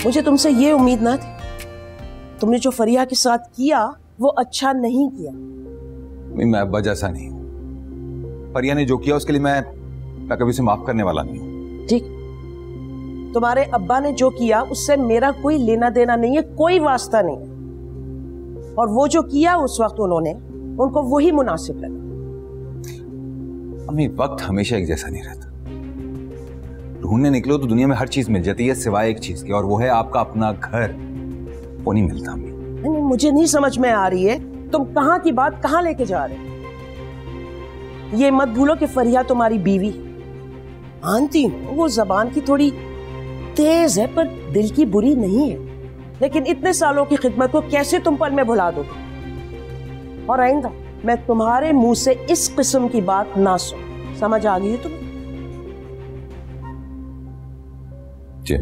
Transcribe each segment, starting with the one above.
मुझे तुमसे ये उम्मीद ना थी। तुमने जो फरिया के साथ किया वो अच्छा नहीं किया। मैं अब्बा जैसा नहीं हूं। फरिया ने जो किया उसके लिए मैं कभी उसे माफ करने वाला नहीं हूं। ठीक, तुम्हारे अब्बा ने जो किया उससे मेरा कोई लेना देना नहीं है, कोई वास्ता नहीं। और वो जो किया उस वक्त उन्होंने, उनको वही मुनासिब लगा। अम्मी, वक्त हमेशा एक जैसा नहीं रहता। ढूंढने निकलो तो दुनिया में हर चीज मिल जाती है सिवाय एक चीज के, और वो है आपका अपना घर। वो नहीं मिलता अम्मी। नहीं, मुझे नहीं समझ में आ रही है तुम कहां की बात कहां लेके जा रहे हो। ये मत भूलो कि फरिया तुम्हारी बीवी है। मानती हूं वो जबान की थोड़ी तेज है पर दिल की बुरी नहीं है, लेकिन इतने सालों की खिदमत को कैसे तुम पल में भुला दो। और आइंदा मैं तुम्हारे मुंह से इस किस्म की बात ना सुन। समझ आ गई है तुम्हें? जी।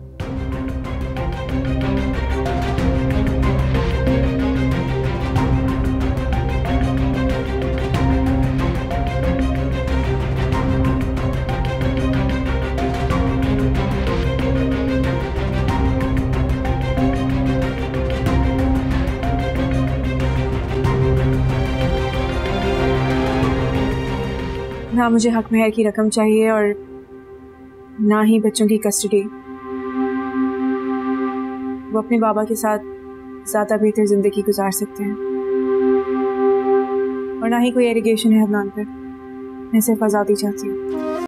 ना मुझे हक महर की रकम चाहिए और ना ही बच्चों की कस्टडी। वो अपने बाबा के साथ ज्यादा बेहतर जिंदगी गुजार सकते हैं। और ना ही कोई एलिगेशन है अदनान पर। मैं सिर्फ आज़ादी चाहती हूँ।